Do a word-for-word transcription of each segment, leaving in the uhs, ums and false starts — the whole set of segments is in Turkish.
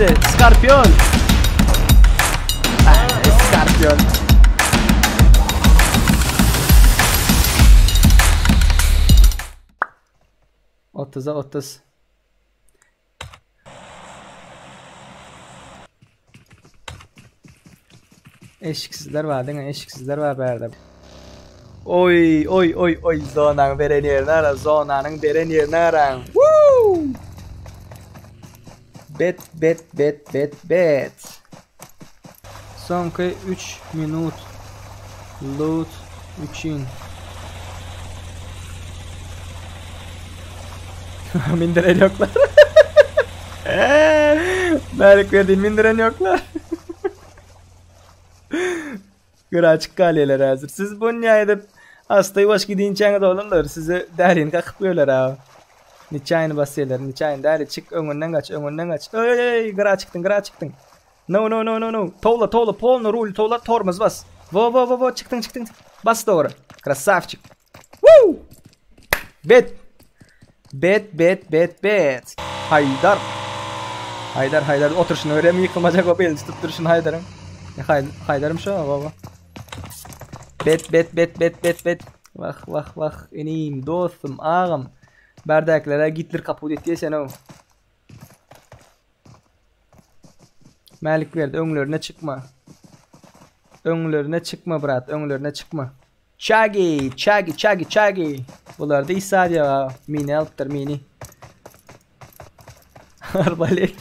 bizi. Skorpion. Ah, Skorpion. Otuza otuz. Eşiksizler var değil mi? Eşiksizler var berde. Oy oy oy oy zonanın veren yerine ara. Zonanın veren yerine ara. Woo! Bet bet bet bet bet. Sonki üç minut. Loot üçün. Mindiren yoklar. Melik verdiğin mindiren yoklar. Gıraçık kaleler hazır. Siz bu nihayede hastayı baş gidinçeniz olurlar. Sizi derin kakıp görürler abi. Niçayını basıyorlar. Niçayını deri çık önünden kaç. Önünden kaç. Ey ey gıra çıktın gıra çıktın. No no no no no. Toğla toğla polno rul toğla tormuz bas. Vo vo vo vo çıktın çıktın. Bas doğru. Krasavçık. Woo! Bet. Bet bet bet bet. Haydar. Haydar Haydar otur şunu öyle mi yıkılmayacak o belli tutup duruşun Haydar'ın. Hay Haydar'ım şu an baba. Bet bet bet bet bet bet. Vah vah vah eneyim dostum ağam. Berdaklere gittir kaput et diye sen o. Malik verdi önlerine çıkma. Önlerine çıkma brat önlerine çıkma. Chagi chagi chagi chagi. Bunlar da İsa ya mini alttır mini. Arbalet.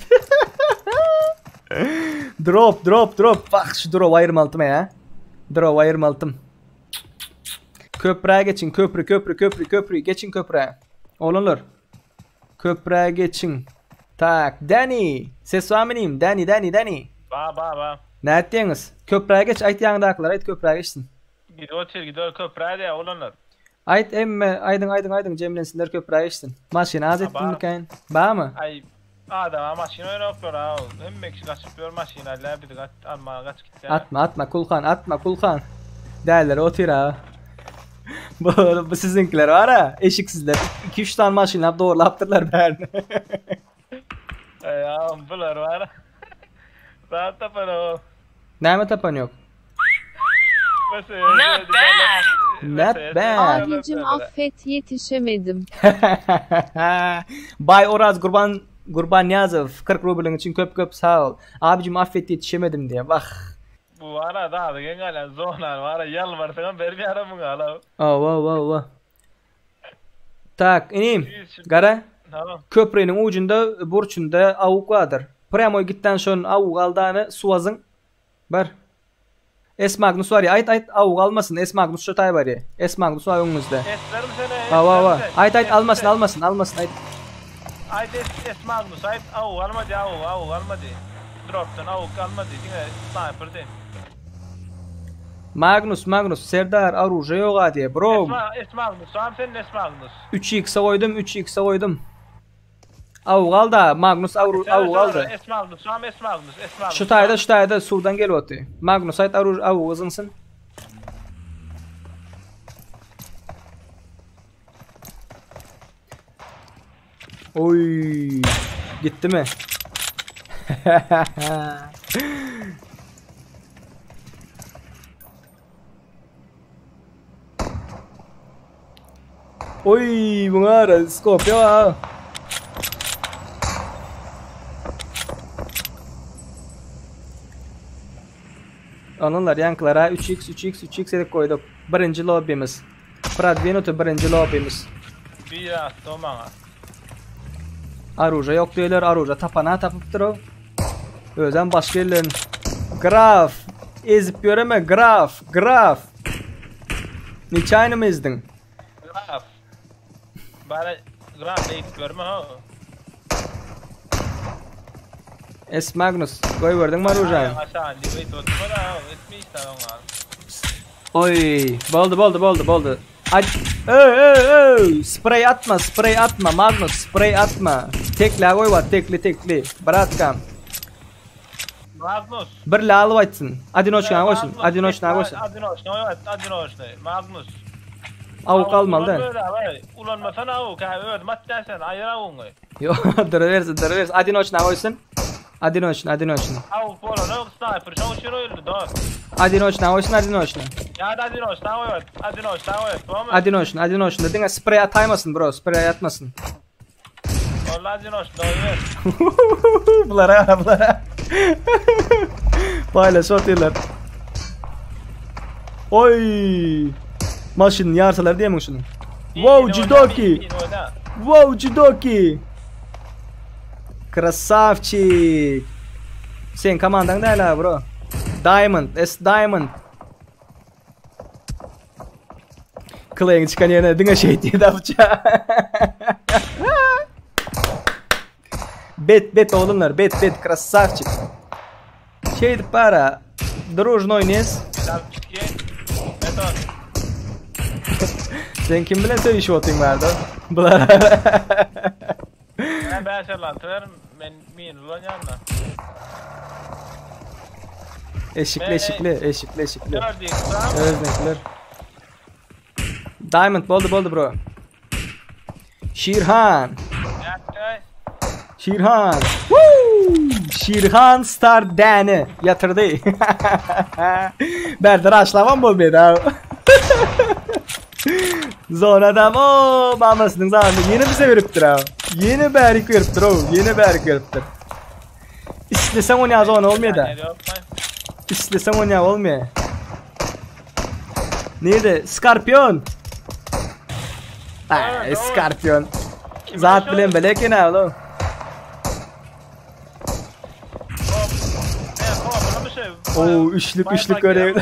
Drop drop drop. Bak şu drop ayırmaltım ya. Drop ayırmaltım. Köprüye geçin köprü köprü köprü köprü geçin köprüye. Oğlunlar. Köprüye geçin. Tak Danny. Ses var mı neyim? Danny Danny Danny. Ba ba ba. Ne ettiniz? Köprüye geç ayt yanındakılar ayt köprüye geçsin. Gidiyor otur gidiyor köprüye de oğlunlar. Ayt emme aydın aydın aydın cemlensinler köprüye geçsin. Maşina az ettin mi kayn? Ba mı? Ay adam maşina yoklar ha. Hem bekçi kaçıp maşinayla bir de kaç alma kaç gitti. Atma atma kulkan atma kulkan. Değerleri otur ha. bu, bu sizinkiler var ha eşiksizler. iki üç tane maşina doğrulaptırlar beni. Ya bunlar var. Rahat tapan o. Neyme tapan yok? Not bad. Not bad. Abicim affet yetişemedim. Bay Oraz Kurban Kurban Yazov kırk rubelin için köp köp sağ ol. Abicim affet yetişemedim diye bak. Bu ara daha da gelen zonar var yalvarsan ver bir ara bunu ala. Oh wow wow wow. Tak ineyim. Gara. Köprünün ucunda burçunda avuk vardır. Premo gitten son avuk aldığını suazın. Bar. Es Magnus var ya ayt ayt avuk almasın. Es Magnus şu tay var ya. Es Magnus var önünüzde. Eslerim seni. Ha va va. Ayt ayt almasın almasın almasın ayt. Ayt es es Magnus ayt avuk almadı avuk avuk almadı. Drop'tan avuk almadı. Yine sniper değil. Magnus Magnus Serdar Aruja yok hadi bro. Es Magnus sen sen es Magnus. üç x koydum üç x koydum. Avuk al da Magnus avuk aldı. Es Magnus sen es Magnus es Magnus. Şu tayda şu tayda sudan gel otu. Magnus ayt avuk avuk uzunsun. Oy gitti mi? Oy bunlar scope ya. Onunlar yankılara üç x üç x üç x edip koyduk. Birinci lobby'miz. Pradvinotu birinci lobby'miz. Bir tomana. Aruja yok diyorlar. Aruja tapana tapıptır o. Özden başka yerlerin. Graf. Ezip göreme graf. Graf. Niçayını mı ezdin? Graf. Bana graf ezip görme ha. Es Magnus. Koy verdin mi Aruja'yı? Oy. Boldu boldu boldu boldu. Aç. Ey ey ey. Sprey atma sprey atma Magnus. Sprey atma. Tekle koy var tekli tekli. Bratkam. Magnus. Bir lalı açsın. Adinoşkan koysun. Adinoşkan koysun. Adinoşkan evet Adinoşkan. Magnus. Avuk almalı da. Ulanmasana avuk ha öyle mat dersen ayıra onu. Yo dur versin dur versin. Adinoşkan koysun. Одиночный, одиночный. Au pola, no sniper, şu şu öldü da. Одиночный, oysun одиночный. Ya da adinoş, tamam evet. Adinoş, tamam evet. Tamam mı? Одиночный, одиночный. Dediğine sprey ataymasın bro, sprey atmasın. Vallahi adinoş, doğru. Bunlara, bunlara. Paylaş atıyorlar. Oy. Maşının yarsalar diye mi şunu? Wow, Jidoki. Wow, Jidoki. Krasavчик. Sen komandan ne ala bro? Diamond, S Diamond. Clay'in çıkan yerine dine şey diye davça. Bet, bet oğlumlar, bet, bet, krasavчик. Şeydi para. Дружной nes. Sen kim bilen söylüşü otun vardı? Bular. Ben başarılar, men min ulan yanına. Eşikli, eşikli, eşikli, eşikli. Gördük, tamam. Öznekler. Diamond boldu, boldu bro. Şirhan. Şirhan. Woo! Şirhan Star Dani yatırdı. Berder aşlaman bolmaydı abi. Zor adam o mamasının zamanında yeni bize veriptir abi. Yeni berik veriptir o. Yeni berik veriptir. İstesen onu yaz ona olmuyor da. İstesen onu yaz olmuyor. Neydi? Skorpion. Ay, Skorpion. Zat bilen belek ne oğlum? Oo, üçlük üçlük görev.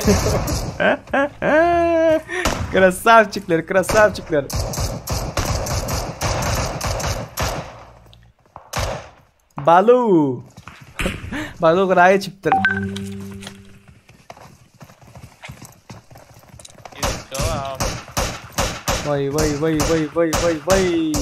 Krasavчикler, krasavчикler. Balu. Balu gıraya çıktır. Vay vay vay vay vay vay vay.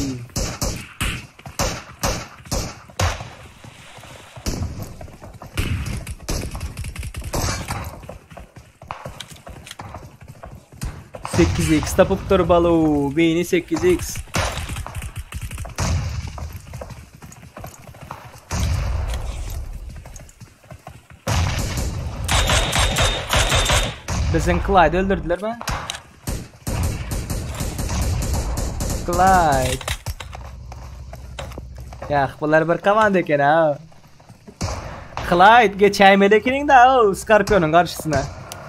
sekiz x tapıp dur balu. Beyni sekiz x. Bizim Clyde öldürdüler mi? Clyde. Ya bunlar bir komanda eken ha. Clyde geçeymedekinin de o Scorpion'un karşısına.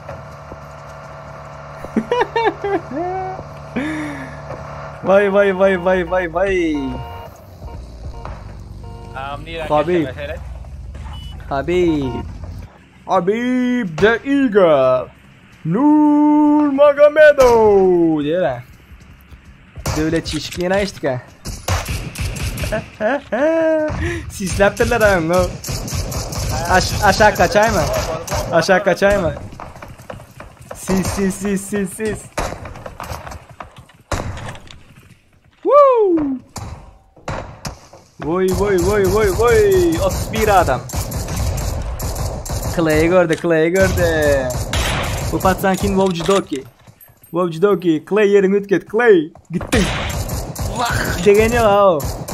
Vay vay vay vay vay vay. Habib. Habib. Habib the Eagle. Nurmagomedov. Diye lan. Devlet çeşitliğine açtık ha. Sislaptırlar ha no. Aş aşağı kaçay mı? Aşağı kaçay mı? Sis sis sis sis sis. Woo! Voy voy voy voy voy. otuz bir adam. Clay'i gördü, Clay'i gördü. Bu patsan kim? Wow Jidoki. Wow Jidoki. Clay yerin ütket. Clay. Gittin. Vah! Degen yok ha o.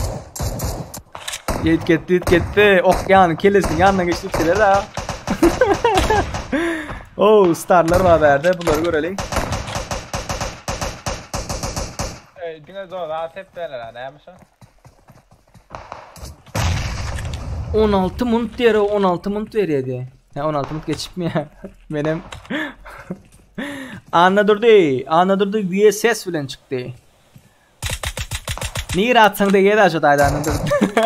Ütketti, ütketti. Ok yani kellesin yanına geçtik şeyler ha. Oo, starlar var berde. Bunları görelim. Ey, dine zor. Rahat hep derler. Ne yapmışsın? on altı mont diyor, on altı mont veriyordu. Ha on altı mont geçip mi ya? Benim anladırdı, anladırdı V S S filan çıktı. Nere atsan da yedi aşağıdaydı anladırdı.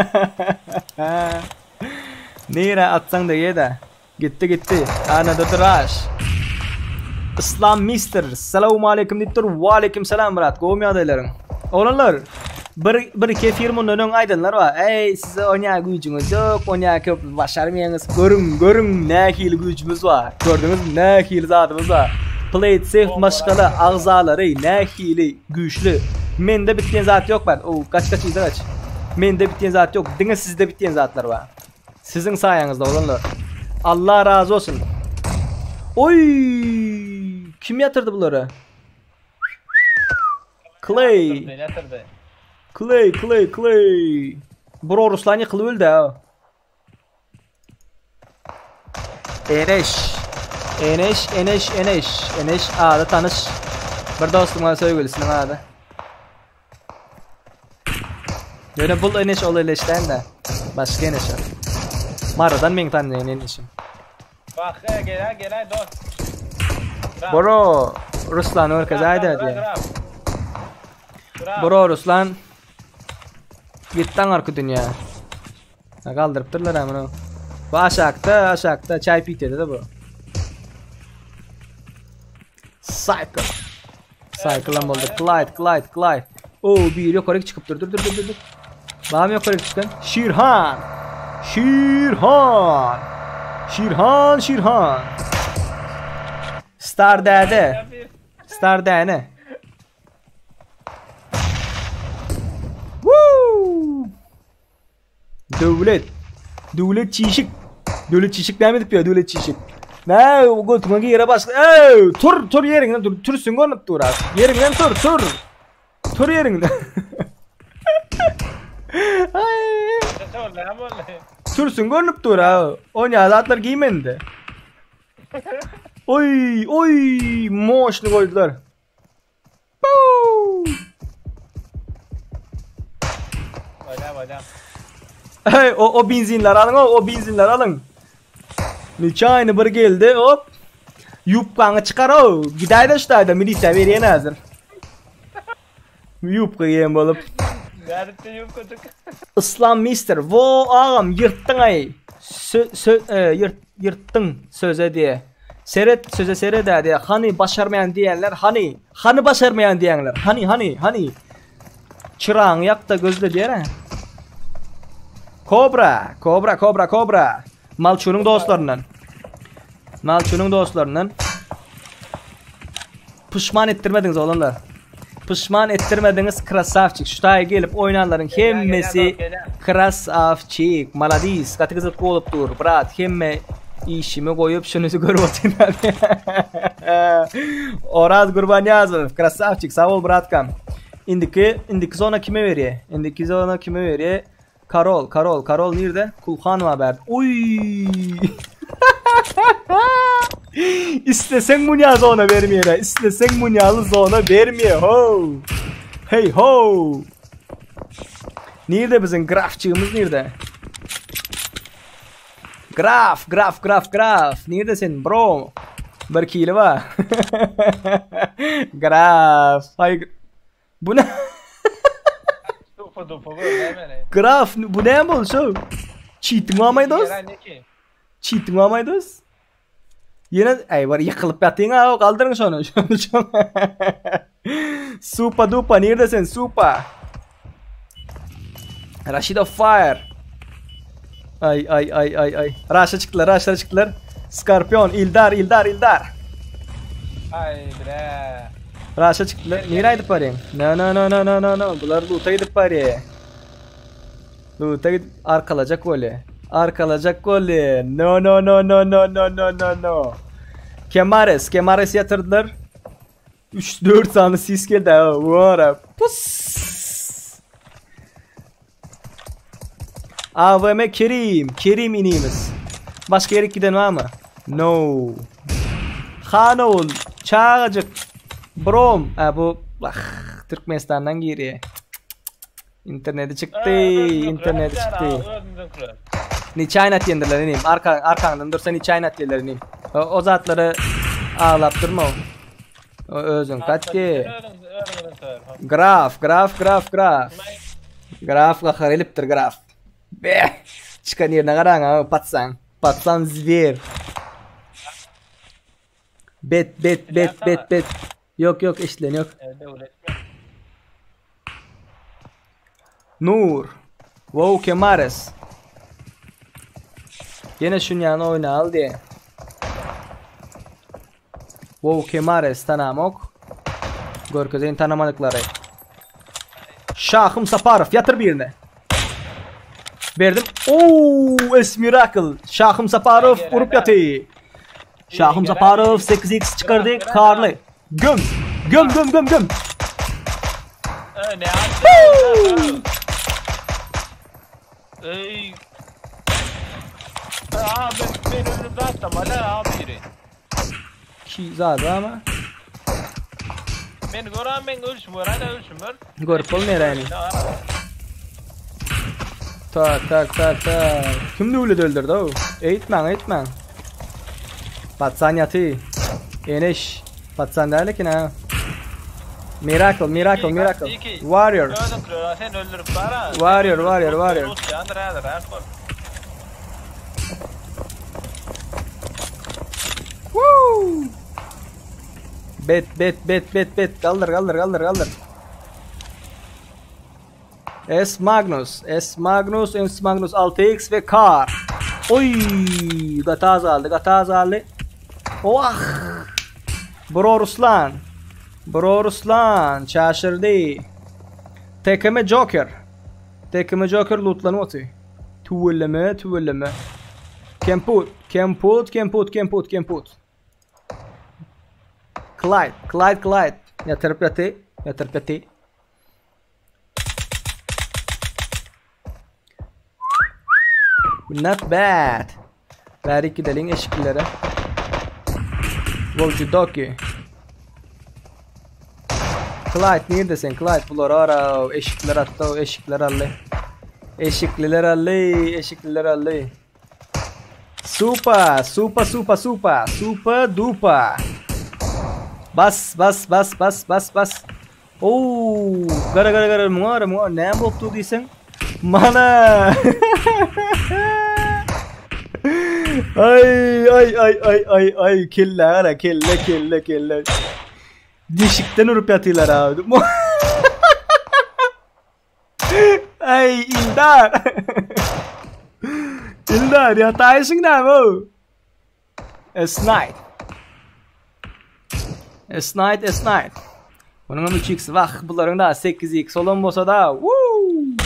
Nere atsan da yedi. Gitti gitti. Anladırdı Raş. İslam Mister. Selamun aleyküm deyip dur. Wa aleyküm selam Murat. Kovum yadayların. Oğlanlar. Bir, bir iki firmanın önün aydınlar var. Ey size oynaya gücünüz yok. Oynaya köp başarmayanız. Görün görün ne hili gücümüz var. Gördünüz mü ne hili zatımız var. Plate safe maşkalı ağzaları ne hili güçlü. Mende bittiğin zat yok ben. Oo kaç kaç iyice kaç. Mende bittiğin zat yok. Dine sizde bittiğin zatlar var. Sizin sayenizde oğlanlar. Allah razı olsun. Oy! Kim yatırdı bunları? Clay. Clay, Clay, Clay. Bro Ruslan yıkılı öldü ha. Eneş. Eneş, Eneş, Eneş. Eneş adı tanış. Bir dostuma söylüyorsun adı. Yöne bul Eneş ol Eneş'ten de. Başka Eneş o. Maradan men tanıyan Eneş'im. Bak gel gel dost. Bro, Ruslan örkez ayda diye. Bro Ruslan. Gittan arka dünya. Kaldırıp durlar ama. Bu aşağıda aşağıda çay piytedi de bu. Cycle. Cycle'ım oldu. Glide, glide, glide. Oo bir yukarı çıkıp dur dur dur dur dur. Var mı yukarı çıkan? Şirhan. Şirhan. Şirhan, Şirhan. Star dede. Star dede. Woo! Devlet. Devlet çişik. Devlet çişik demedik ya, devlet çişik. Ne o götüme yere başla. Ey, tur tur yerinden dur. Tursun görünüp dur az. Yerinden tur tur. Tur yerinden. Ay. Tursun görünüp dur ha. O ne azatlar giymendi. Oy oy moşlu koydular. Valla valla. Hey o o benzinler alın o o benzinler alın. Nişanı bir geldi hop. Yupkanı çıkar o. Gidayda ştayda milisiya veriyen hazır. Yupka yiyen bolup. Nerede yupkadık? İslam mister. Vo ağam yırttın ay. Sö sö e, yırt yırttın söze diye. Seret söze seret diye. Hani başarmayan diyenler hani. Hani başarmayan diyenler. Hani hani hani. Çırağını yak da gözle diyer ha. Kobra, kobra, kobra, kobra. Malçunun dostlarından. Malçunun dostlarından. Pişman ettirmediniz oğlanlar. Pişman ettirmediniz krasavçık. Şutaya gelip oynanların hemmesi krasavçık. Maladis. Katıgızıp ko'lup dur. Brat, hemme işimi koyup şunuzu görüp oturlar. Oraz Gurbanyazov. Krasavçık. Sağ ol bratkam. İndiki, indiki zona kime veriyor? İndiki zona kime veriyor? Karol, Karol, Karol nerede? Kulhanova verdi. Uy! İstesen munya zona vermiyor. İstesen munyalı zona vermiyor. Ho! Hey ho! Nerede bizim grafçığımız nerede? Graf, graf, graf, graf. Neredesin bro? Bir kilo var. Graf. Hay. Bu ne? Dupa dupa böyle hemen. Graf bu ne yapıyor şu? Cheating olmayı dost? Cheating olmayı dost? Yine ay var yıkılıp yatayım ha kaldırın şunu. Şunu şunu. Supa dupa neredesin supa? Rashida fire. Ay ay ay ay ay. Raşa çıktılar raşa çıktılar. Scorpion Ildar Ildar Ildar. Ay bre. Raşa çıktılar. Nereye gidip parayım? No no no no no no no. Bunlar loot'a gidip parayı. Loot'a gidip arkalacak öyle. Arkalacak öyle. No no no no no no no no no. Kemares. Kemares yatırdılar. üç dört tane sis geldi. Vara. Pus. A V M Kerim. Kerim inimiz. Başka yere giden var mı? No. Hanol. Çağacık. Brom. Ha bu. Ah, Türkmenistan'dan giriyor. İnternete çıktı. İnternete çıktı. Ni çaynat yendirler ineyim. Arka, arkandan dursa ni çaynat yendirler ineyim. O, o zatları ağlap durma o. O özün kaç ki. Graf, graf, graf, graf. Graf kakar eliptir graf. Be. Çıkan yerine karan ha patsan. Patsan zver. Bet, bet, bet, bet, bet. Yok yok işlen yok. Nur. Wow Kemares. Yine şunun yanına oyna al diye. Wow Kemares tanamok. Görkezeyin tanımadıkları. Şahım Saparov yatır birine. Verdim. Ooo Esmiracle. Şahım Saparov vurup yatı. Şahım Saparov sekiz x çıkardı. Karlı. Göm. Göm göm göm göm. Ne yaptın? Ey. Aa ben ben önümde attım hala abi biri. Ki zaten ama. Ben gören ben ölçüm var hala ölçüm var. Görüp olmuyor yani. Tak tak tak tak. Kim öyle öldürdü o? Eğitmen eğitmen. Patsan yatı. Eneş. Patsan derler ki ne? Miracle, miracle, miracle. Warrior. Sen öldürüp para. Warrior, warrior, warrior. Woo! Bet, bet, bet, bet, bet. Kaldır, kaldır, kaldır, kaldır. S Magnus, S Magnus, S Magnus altı X ve kar. Oy! Gataz aldı, gataz aldı. Oh! Bro Ruslan. Bro Ruslan şaşırdı. Tekeme Joker. Tekeme Joker lootlanıyor. Tuvelleme, tuvelleme. Kemput, Kemput, Kemput, Kemput, Kemput. Clyde, Clyde, Clyde. Yatırıp yatı, yatırıp yatı. Not bad. Ver gidelim eşiklere. Volcudoki. Clyde neredesin? Clyde bunlar ara eşikler attı, eşikler aldı. Eşikliler aldı, eşikliler aldı. Super, super, super, super, super duper. Bas, bas, bas, bas, bas, bas. Oo, gara gara gara muar muar ne yaptı diysen? Mana. Ay ay ay ay ay ay kelle ara kelle kelle kelle. Dişikten vurup yatıyorlar abi. Ay İldar. İldar yataysın ne bu? Esnight. Esnight Esnight. Bunun üç x vah bunların da sekiz x olan olsa da. Woo!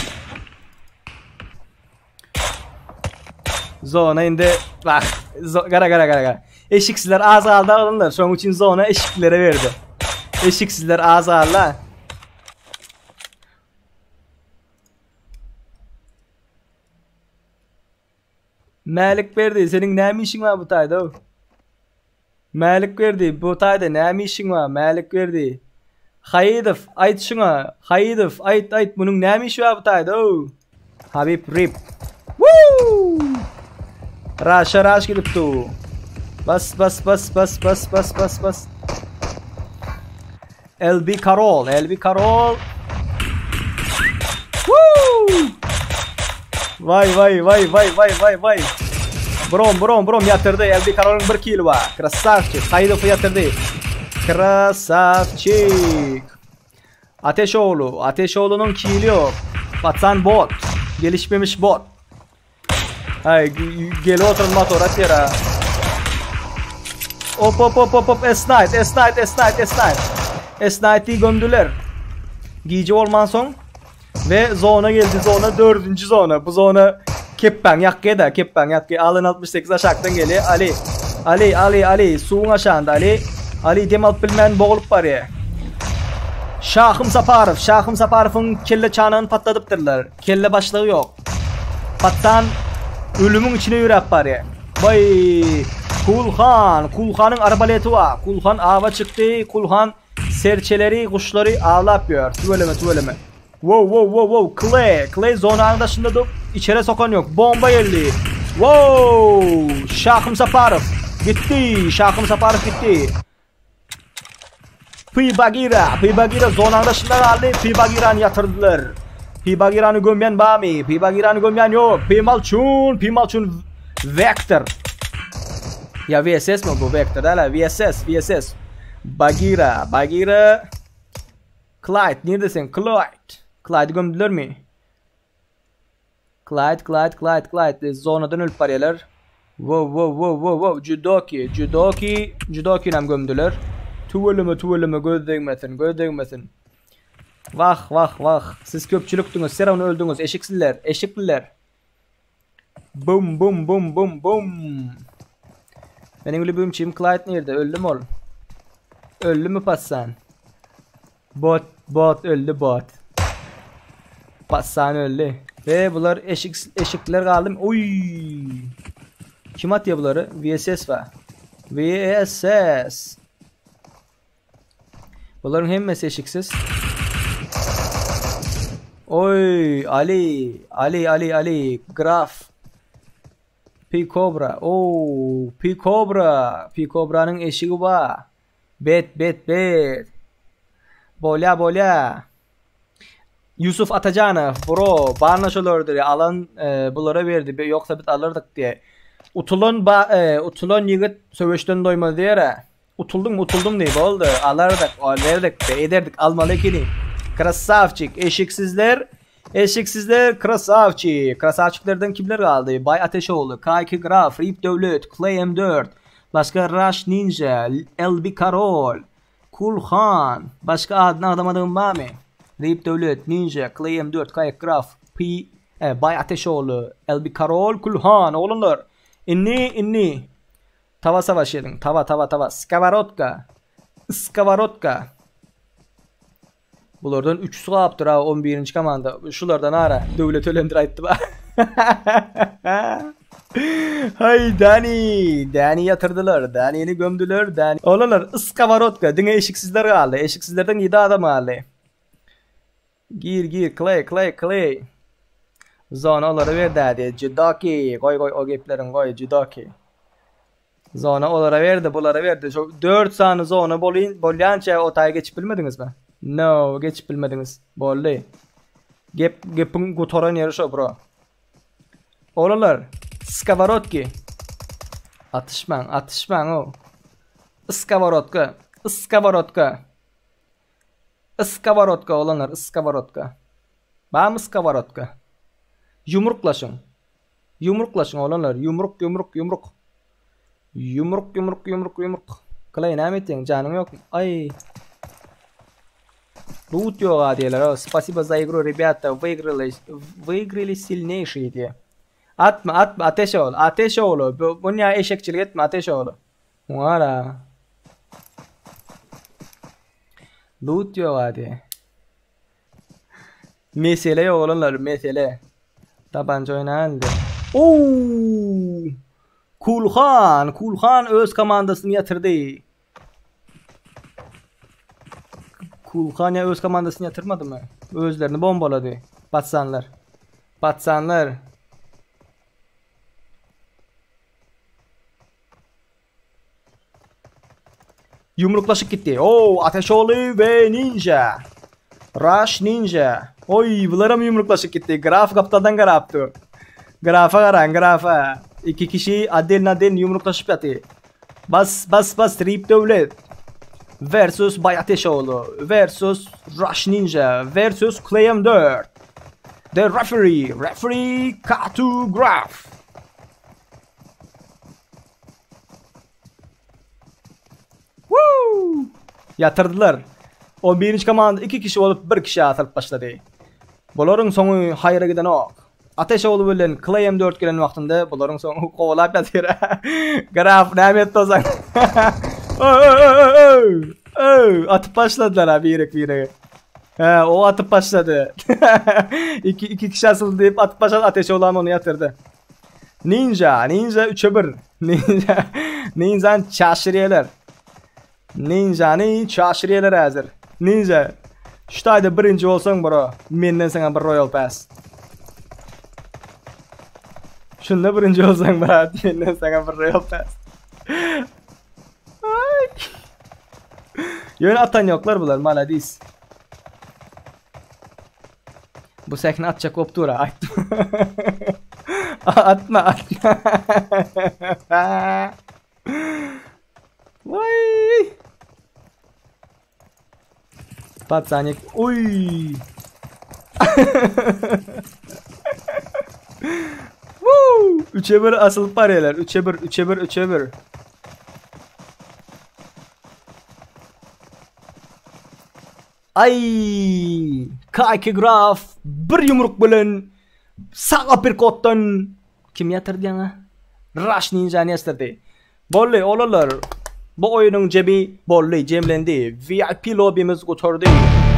Zona indi bak gara gara gara gara. Eşiksizler az aldı alınlar. Son için zona eşiklere verdi. Eşiksizler az aldı. Malik verdi. Senin ne işin var bu tayda? Malik verdi. Bu tayda ne işin var? Malik verdi. Hayidov ait şuna. Hayidov ait ait bunun ne işi var bu tayda? Habib Rip. Woo! Raşa raş gidip tu. Bas bas bas bas bas bas bas bas. L B Carol, L B Carol. Woo! Vay vay vay vay vay vay vay. Brom brom brom yatırdı. L B Carol'un bir kill var. Krasavçik. Haydo yatırdı. Krasavçik. Ateşoğlu. Ateşoğlu'nun kill'i yok. Patsan bot. Gelişmemiş bot. Hay gel oturun motor at yere. Hop hop hop hop hop S-Night S-Night S-Night S-Night S-Night'i gömdüler. Giyici olman son. Ve zona geldi zona dördüncü zona. Bu zona Keppen yakkı da Keppen yakkı. Alın altmış sekiz aşağıdan geliyor. Ali Ali Ali Ali suğun aşağında Ali Ali demal bilmen boğulup var ya. Şahım Saparov Şahım Saparov'un kelle çanağını patladıptırlar. Kelle başlığı yok. Pattan ölümün içine yürek var ya. Vay Kulhan Kulhan'ın arbaleti var. Kulhan ava çıktı. Kulhan serçeleri kuşları ağlapıyor. Tüveleme tüveleme. Wow wow wow wow Clay Clay zonanın dışında da içeri sokan yok. Bomba geldi. Wow Şahım Saparov gitti. Şahım Saparov gitti. Pi Bagira Pi Bagira zonanın dışında kaldı. Pi Bagira'nı yatırdılar. Pi Bagira'nı gömyen Bami. Pi Bagira'nı gömyen yok. Pi Malçun Pi Malçun Vector. Ya V S S mi bu Vector? Hala V S S V S S. Bagira Bagira Clyde neredesin? Clyde Clyde gömdüler mi? Clyde Clyde Clyde Clyde zonadan ölüp paralar. Wow wow wow wow wow Judoki Judoki Judoki'yle gömdüler. Tuvalımı tuvalımı göz değmesin göz değmesin. Vah vah vah siz köpçülüktünüz Serav'ını öldünüz eşiksizler eşikliler. Bum bum bum bum bum. Benim ölübüm çim Clyde nerede öldü mü oğlum? Öldü mü Patsan? Bot bot öldü bot. Patsan öldü. Ve bunlar eşik eşikler kaldı. Oy. Kim atıyor bunları? V S S var. V S S. Bunların hemmesi eşiksiz. Oy Ali. Ali Ali Ali. Graf. P Cobra. Oo, P Cobra. P Cobra'nın eşiği var. Bet bet bet. Bolya bolya. Yusuf Atacanov bro bana şolordur ya alan e, bunlara verdi yoksa biz alırdık diye. Utulun ba e, utulun yigit söveşten doymadı yere. Utuldum utuldum diye oldu. Alırdık, verdik de ederdik almalıyken. Krasavçik eşiksizler. Eşiksizler Krasavçik. Krasavçiklerden kimler kaldı? Bay Ateşoğlu, K iki Graf, Rip Devlet, Clay M dört. Başka Rush Ninja, L B Karol, Kulhan. Başka adını adamadığım var mı? Rip Devlet, Ninja, Clay M dört, K iki Graf, P, e, Bay Ateşoğlu, L B Karol, Kulhan. Oğlumlar. İnni inni. Tava savaşıyordun. Tava tava tava. Skavarotka. Skavarotka. Bulardan üçüsü kaptır ha on birinci komanda. Şulardan ara. Devlet ölendir ayıttı ba. Hay Dani. Dani yatırdılar. Dani'ni gömdüler. Dani. Oğlanlar Skavarotka. Dine eşiksizler kaldı. Eşiksizlerden yedi adam kaldı. Gir gir. Clay Clay Clay. Zonaları ver dedi. Jidaki. Koy koy o geplerin koy. Jidaki. Zona olara verdi, bulara verdi. Çok dört saniye zona bolin bolyança otaya geçip bilmediniz mi? No, geçip bilmediniz. Bolli. Gep gepin gutoran yeri şu bro. Oralar Skavarotki. Atışman, atışman o. Skavarotka, Skavarotka. Skavarotka olanlar, Skavarotka. Bam Skavarotka. Yumruklaşın. Yumruklaşın olanlar, yumruk yumruk yumruk. Yumruk yumruk yumruk yumruk. Kalay ne ettin? Canın yok mu? Ay. Loot yok adiyeler. Спасибо за игру, ребята. Выиграли, выиграли сильнейшие diye. Atma atma ateş ol. Ateş ol. Bunun ya eşekçilik etme ateş ol. Valla. Loot yok hadi. Mesele yok olanlar mesele. Tabanca oynandı. Ooo. Kulhan, Kulhan öz komandasını yatırdı. Kulhan ya öz komandasını yatırmadı mı? Özlerini bombaladı. Batsanlar. Batsanlar. Yumruklaşıp gitti. Oo, Ateşoğlu ve Ninja. Rush Ninja. Oy, bunlara mı yumruklaşıp gitti? Graf kaptandan garaptı. Grafa garan, grafa. İki kişi adil nadil yumruklaşıp yatı. Bas bas bas Rip Devlet versus Bay Ateşoğlu versus Rush Ninja versus Clay M dört. The referee, referee K iki Graf. Woo! Yatırdılar. on birinci komanda iki kişi olup bir kişi atılıp başladı. Bunların sonu hayra giden ok. Ateşoğlu bilen Clay M dört gelen vaktinde bunların sonu kovalap yatır. Graf Nehmet Tozan. Atıp başladılar ha birek birek. He, o atıp başladı. iki, iki kişi asıldı deyip atıp başladı. Ateşoğlu onu yatırdı. Ninja, Ninja üçe bir. Ninja, Ninja'nın çaşiriyeler. Ninja'nın çaşiriyeler hazır. Ninja, şutayda birinci olsan bro, menden sana bir Royal Pass. Şunda birinci olsan bro, menden sana bir Royal Pass. Yön atan yoklar bunlar, maladis. Bu sekne atacak optura, attım. Atma, atma. Vay. Pat saniye. Uy. Woo! üçe bir asıl pareler. üçe bir, üçe bir, üçe bir. Ay! K iki Graf bir yumruk bilen sağ bir kottan kim yatırdı yana? Rush Ninja'ni yatırdı. Bolli oğlanlar. Bu oyunun cebi bolli cemlendi. V I P lobby'miz kurtardı.